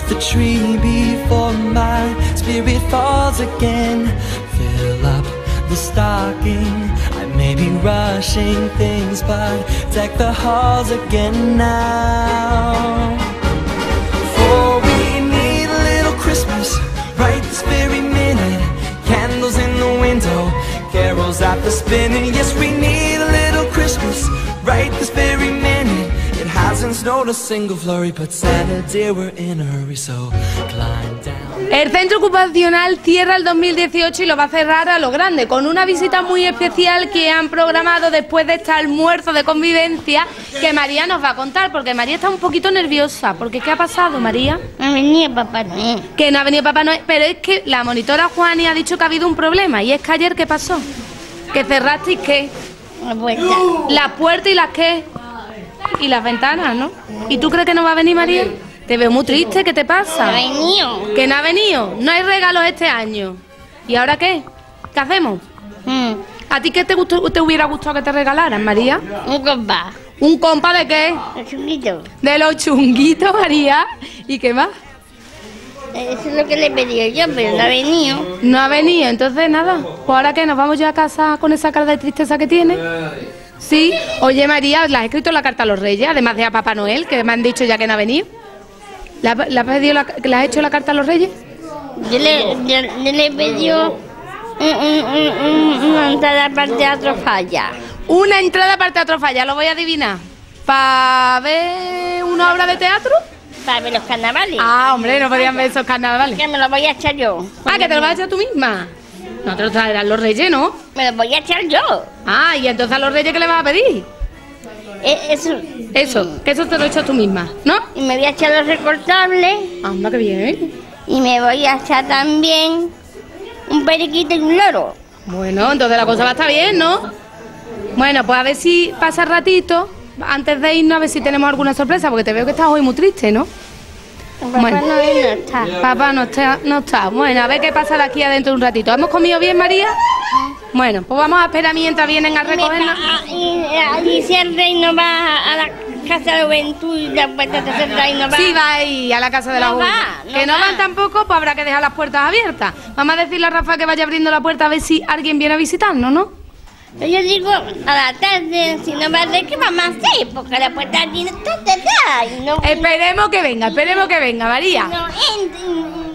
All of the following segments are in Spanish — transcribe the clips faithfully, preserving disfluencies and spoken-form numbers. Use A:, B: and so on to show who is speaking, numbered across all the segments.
A: off the tree before my spirit falls again. Fill up the stocking, I may be rushing things, but deck the halls again now. For we need a little Christmas right this very minute. Candles in the window, carols after spinning. Yes, we need a little Christmas right this very minute. It hasn't snowed a single flurry, but Santa dear, we're in a hurry, so climb down.
B: El centro ocupacional cierra el dos mil dieciocho y lo va a cerrar a lo grande, con una visita muy especial que han programado después de este almuerzo de convivencia que María nos va a contar, porque María está un poquito nerviosa. Porque ¿qué ha pasado, María?
C: No ha venido Papá Noel.
B: Que no ha venido Papá Noel, pero es que la monitora Juani ha dicho que ha habido un problema, y es que ayer, ¿qué pasó? Que cerrasteis, ¿qué?
C: La puerta.
B: Las puertas y las qué. Y las ventanas, ¿no? ¿Y tú crees que no va a venir María? Te veo muy triste, ¿qué te pasa?
C: No ha venido.
B: ¿Que no ha venido? No hay regalos este año. ¿Y ahora qué? ¿Qué hacemos?
C: Mm.
B: ¿A ti qué te, gustó, te hubiera gustado que te regalaran, María?
C: Un compa.
B: ¿Un compa de qué?
C: Un chunguito.
B: De los chunguitos, María. ¿Y qué más?
C: Eso es lo que le he pedido yo, pero no ha venido.
B: No ha venido, entonces nada. Pues ahora que nos vamos ya a casa con esa cara de tristeza que tiene. Sí. Oye, María, ¿le has escrito la carta a los Reyes, además de a Papá Noel, que me han dicho ya que no ha venido? ¿Le has, le has pedido la, ¿le has hecho la carta a los Reyes?
C: Yo le, yo, yo le he pedido un, un, un, una entrada para el Teatro Falla.
B: Una entrada para el Teatro Falla, lo voy a adivinar. ¿Para ver una obra de teatro?
C: Para ver los carnavales.
B: Ah, hombre, no podían ver esos carnavales.
C: Que me lo voy a echar yo.
B: Ah, que te lo vas a echar tú misma. No te lo traerán los Reyes, ¿no?
C: Me lo voy a echar yo.
B: Ah, y entonces a los Reyes, ¿qué le vas a pedir?
C: Eh, eso.
B: Eso, que eso te lo echas tú misma, ¿no?
C: Y me voy a echar los recortables.
B: Anda, qué bien.
C: Y me voy a echar también un periquito y un loro.
B: Bueno, entonces la cosa va a estar bien, ¿no? Bueno, pues a ver si pasa ratito, antes de irnos, a ver si tenemos alguna sorpresa, porque te veo que estás hoy muy triste, ¿no?
C: Papá
B: Bueno.
C: Noel no está.
B: Papá no está, no está. Bueno, a ver qué pasa de aquí adentro un ratito. ¿Hemos comido bien, María? Bueno, pues vamos a esperar mientras vienen a recogernos.
C: Y Alicia el Rey no va a la Casa de la Juventud y la puerta de el Rey no va.
B: Sí, va ahí a la casa de la
C: No
B: Juventud.
C: va, no
B: Que no
C: va.
B: van tampoco, pues habrá que dejar las puertas abiertas. Vamos a decirle a Rafa que vaya abriendo la puerta a ver si alguien viene a visitarnos, ¿no?
C: Yo digo a la tarde, si no va a ver, ¿qué vamos a hacer? Porque la puerta aquí no está cerrada y no...
B: Esperemos que venga, esperemos que venga, María.
C: No entra.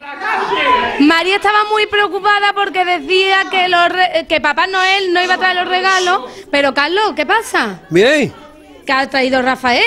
B: María estaba muy preocupada porque decía que, los re- que Papá Noel no iba a traer los regalos. Pero, Carlos, ¿qué pasa?
D: Bien.
B: ¿Qué ha traído Rafael?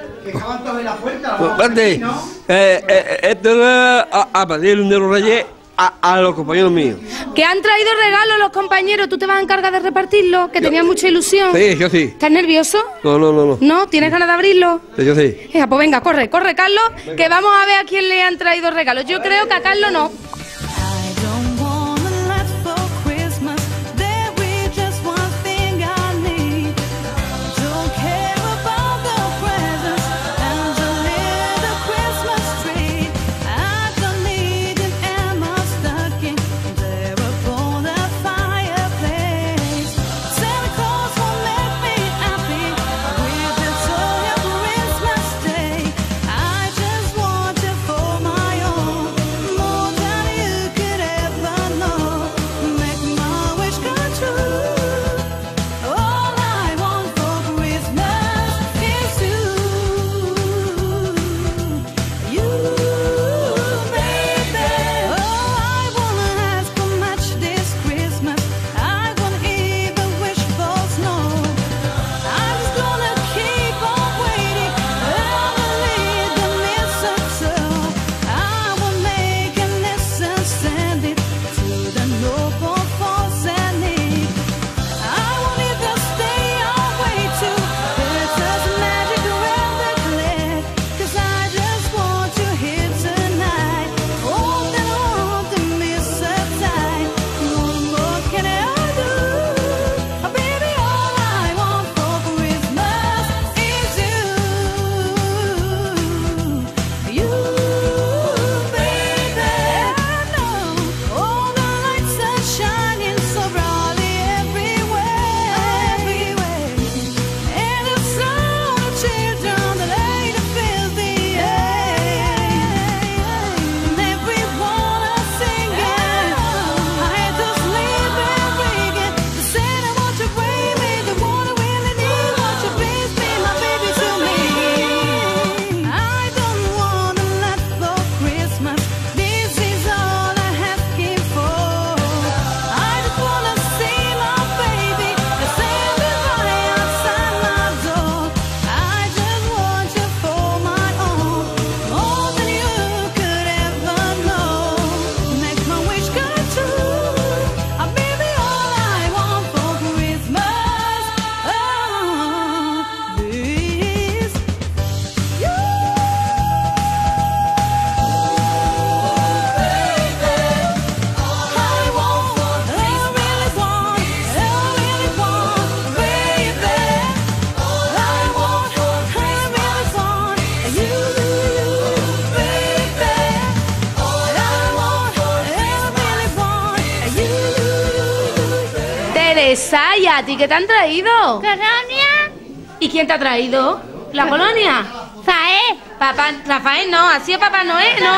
D: Espérate. Eh, eh, esto es a, a pedir un de los Reyes a, a los compañeros míos.
B: Que han traído regalos los compañeros. ¿Tú te vas a encargar de repartirlos? Que tenías mucha ilusión.
D: Sí, yo sí.
B: ¿Estás nervioso?
D: No, no, no, no.
B: ¿No? ¿Tienes ganas de abrirlo?
D: Sí, yo sí.
B: Venga, pues venga, corre, corre, Carlos, que vamos a ver a quién le han traído regalos. Yo creo que a Carlos no.
A: I don't wanna last for Christmas. There is just one thing I need. Don't care about the presents and the little Christmas tree. I don't need an Emma stocking there upon the fireplace. Santa Claus will make me happy with the joy of Christmas Day. I just want it for my own, more than
B: Teresa, ¿y a ti qué te han traído?
C: Colonia.
B: ¿Y quién te ha traído? ¿La colonia?
C: Fae.
B: Papá, Rafael, no, así es Papá Noel, ¿no?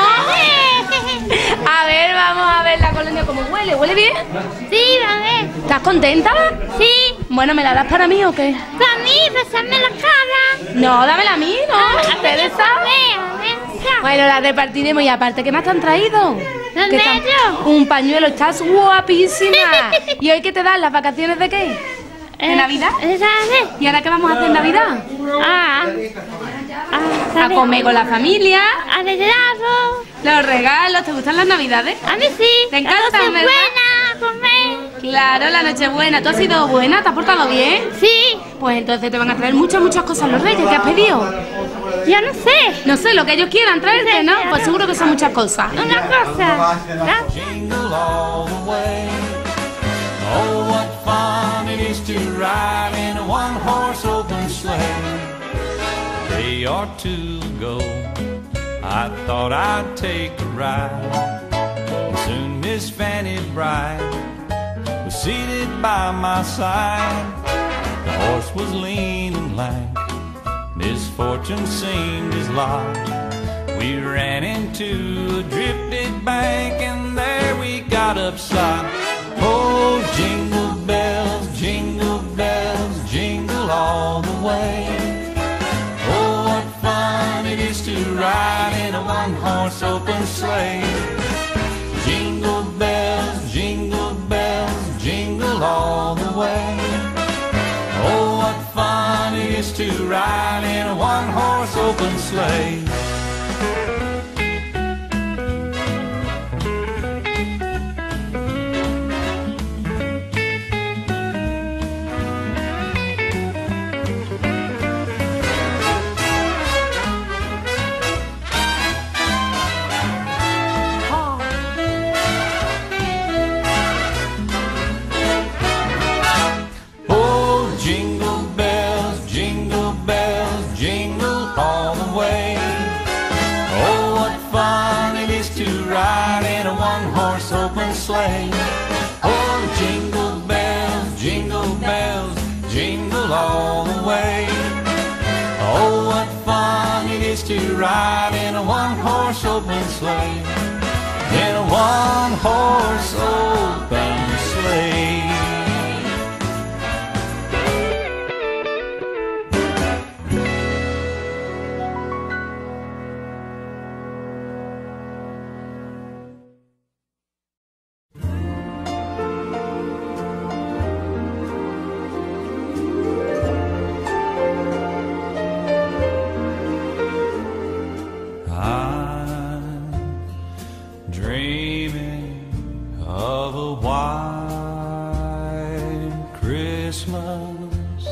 B: A ver, vamos a ver la colonia cómo huele. ¿Huele bien?
C: Sí, a ver.
B: ¿Estás contenta?
C: Sí.
B: Bueno, ¿me la das para mí o qué?
C: Para mí, besarme la cara.
B: No, dámela a mí, ¿no?
C: A
B: Teresa.
C: ver, a ver, ya.
B: Bueno, la repartiremos y aparte, ¿qué más te han traído?
C: Los
B: ¿Qué tan-
C: negros.
B: Un pañuelo, estás guapísima. ¿Y hoy qué te dan? ¿Las vacaciones de qué? ¿De
C: Eh,
B: Navidad?
C: ¿Sabes?
B: ¿Y ahora qué vamos a hacer en Navidad?
C: Ah. Ah,
B: A
C: ¿sabes?
B: comer con la familia,
C: A ver, helado.
B: los regalos. ¿Te gustan las Navidades?
C: A mí sí.
B: ¿Te encantan,
C: La noche
B: verdad?
C: buena, comer.
B: Claro, la noche buena. ¿Tú has sido buena? ¿Te has portado bien?
C: Sí.
B: Pues entonces te van a traer muchas, muchas cosas los reyes. ¿Qué has pedido?
C: Yo no sé.
B: No sé, lo que ellos quieran traerte, ¿no? Pues seguro que son muchas cosas.
C: Una cosa. ¿verdad?
A: Jingle all the way. Oh, what fun it is to ride in a one-horse open sleigh. A day or two ago, I thought I'd take a ride. And soon Miss Fanny Bright was seated by my side. The horse was lean and lank, misfortune seemed his lot. We ran into a drifted bank and there we got upside. Oh, jingle bells, jingle bells, jingle all the way. Oh, what fun it is to ride in a one-horse open sleigh. Jingle bells, jingle bells, jingle all the way. Oh, what fun it is to ride in a one-horse open sleigh. Oh, jingle bells, jingle bells, jingle all the way. Oh, what fun it is to ride in a one-horse open sleigh. Oh, jingle bells, jingle bells, jingle all the way. Oh, what fun it is to ride in a one-horse open sleigh. In a one-horse open sleigh. I'm dreaming of a white Christmas,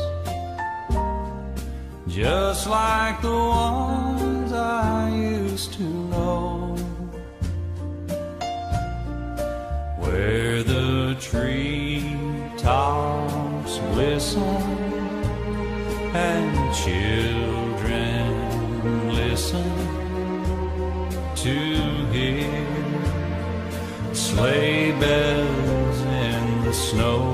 A: just like the ones I used to know, where the treetops glisten and children listen to hear sleigh bells in the snow.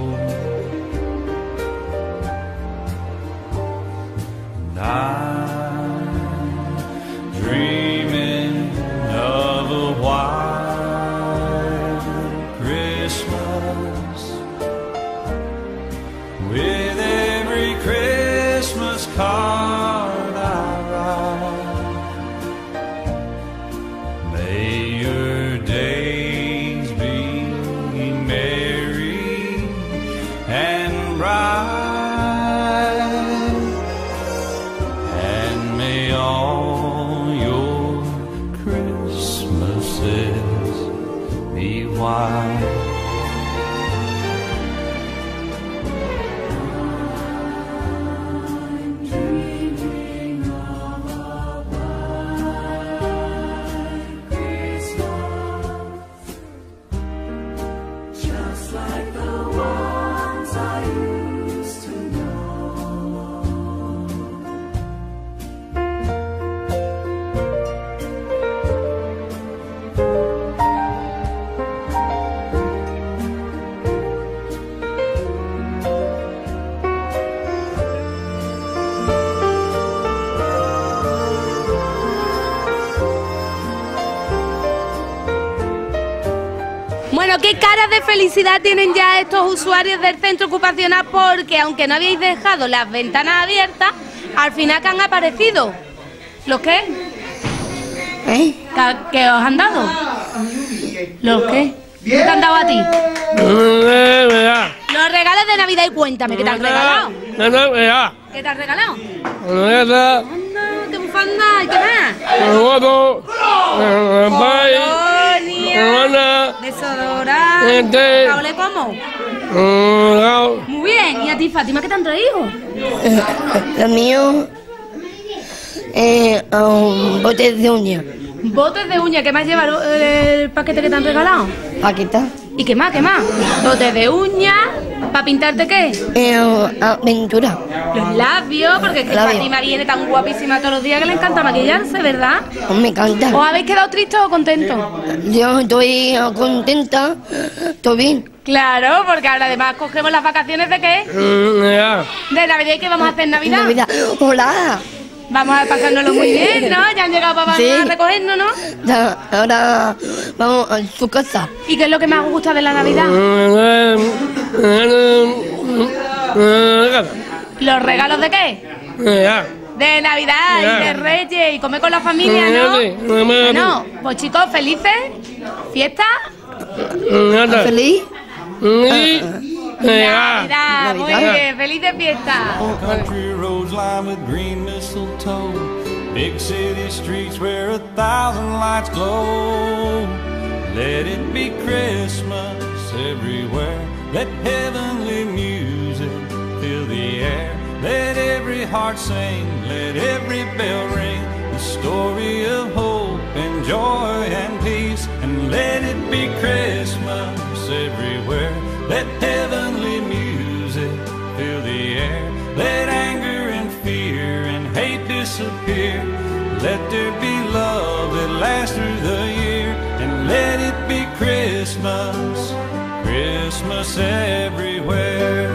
A: And I'm dreaming of a white Christmas, with every Christmas card I write. May your days be merry and bright, and may all your Christmases be white. Dream
B: Bueno, ¿qué caras de felicidad tienen ya estos usuarios del centro ocupacional? Porque aunque no habéis dejado las ventanas abiertas, al final ¿qué han aparecido? ¿Los qué?
C: ¿Eh?
B: ¿Qué, qué os han dado? ¿Los qué? ¿Qué te han dado a ti? Los regalos de Navidad y cuéntame, ¿qué te han regalado? ¿Qué te han regalado? Anda, qué bufanda, ¿y qué más? Colonia, desodorante, ¿Paule cómo? Muy bien, ¿y a ti, Fátima, qué te han traído?
C: Eh, lo mío, eh, um, botes de uña.
B: Botes de uña, ¿qué más lleva el, el paquete que te han regalado?
C: Paquita.
B: ¿Y qué más, qué más? Botes de uña, ¿para pintarte qué?
C: Eh, uh, pintura.
B: Los labios, porque es que
C: Labios.
B: Fátima viene tan guapísima todos los días que le encanta maquillarse, ¿verdad?
C: Oh, me encanta.
B: ¿Os habéis quedado tristes o contentos?
C: Yo estoy uh, contenta, estoy bien.
B: Claro, porque ahora además cogemos las vacaciones de qué? De Navidad. ¿Y qué vamos a hacer en Navidad?
C: Navidad. Hola.
B: Vamos a pasárnoslo muy bien, ¿no? Ya han llegado papá
C: Sí.
B: a recogernos, ¿no?
C: Ya, ahora vamos a su casa.
B: ¿Y qué es lo que más os gusta de la Navidad? ¿Los regalos de qué? De Navidad y de Reyes y comer con la familia, ¿no? Bueno, pues chicos, felices, fiesta,
C: ¿Feliz?
B: Navidad, muy
C: Navidad.
B: bien, felices fiestas.
E: Country roads lined with green mistletoe, big city streets where a thousand lights glow. Let it be Christmas everywhere. Let heavenly music fill the air. Let every heart sing, let every bell ring. The story of hope and joy and peace. And let it be Christmas everywhere. Let heavenly music fill the air. Let anger and fear and hate disappear. Let there be love that lasts through the year. And let it be Christmas, Christmas everywhere.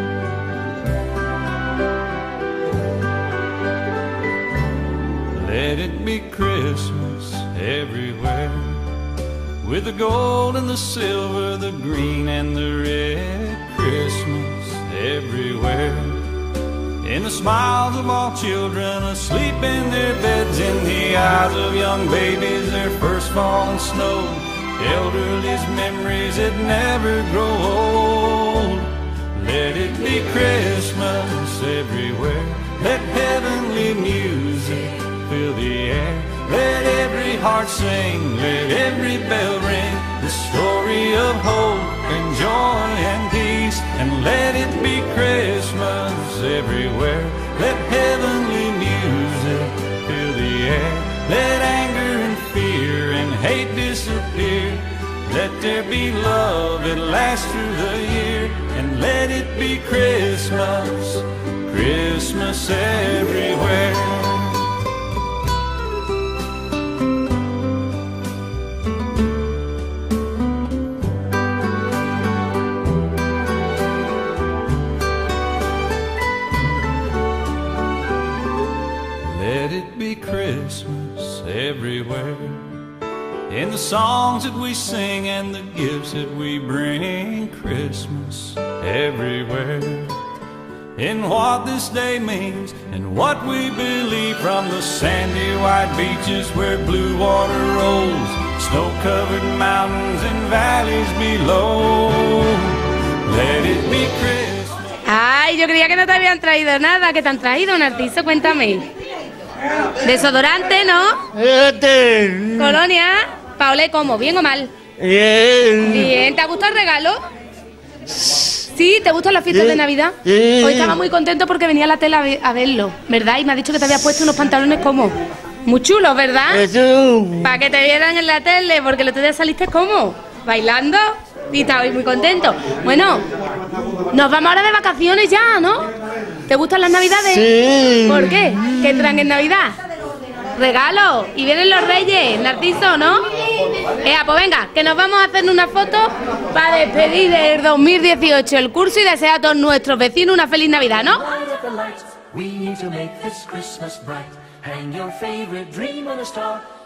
E: Let it be Christmas everywhere. With the gold and the silver, the green and the red. Christmas everywhere. In the smiles of all children asleep in their beds, in the eyes of young babies, their first falling snow. Elderly's memories that never grow old. Let it be Christmas everywhere. Let heavenly music fill the air. Let every heart sing, let every bell ring. The story of hope and joy and peace. And let it be Christmas everywhere. Let heavenly music fill the air. Let anger and fear and hate disappear. Let there be love that lasts through the year. And let it be Christmas, Christmas everywhere. Let it be Christmas everywhere. In the songs that we sing and the gifts that we bring. Christmas everywhere. In what this day means and what we believe, from the sandy white beaches where blue water rolls, snow-covered mountains and valleys below. Let it be Christmas.
B: Ay, yo creía que no te habían traído nada. ¿Qué te han traído, Narciso? Cuéntame. Desodorante, ¿no?
F: Este.
B: Colonia. Paule, ¿cómo? ¿Bien o mal?
F: Bien.
B: Bien. ¿Te ha gustado el regalo? ¿Sí? ¿Te gustan las fiestas
F: Sí.
B: de Navidad?
F: Sí.
B: Hoy estaba muy contento porque venía a la tele a ve- a verlo, ¿verdad? Y me ha dicho que te había puesto unos pantalones como muy chulos, ¿verdad?
F: Eso.
B: Para que te vieran en la tele, porque el otro día saliste como bailando y estaba hoy muy contento. Bueno, nos vamos ahora de vacaciones ya, ¿no? ¿Te gustan las Navidades?
F: Sí.
B: ¿Por qué? ¿Qué traen en Navidad? Regalos. Y vienen los Reyes, Narciso, ¿no? Ea, pues venga, que nos vamos a hacer una foto para despedir el dos mil dieciocho el curso y desear a todos nuestros vecinos una feliz Navidad, ¿no?
G: We need to make this Christmas bright. Hang your favorite dream on a star.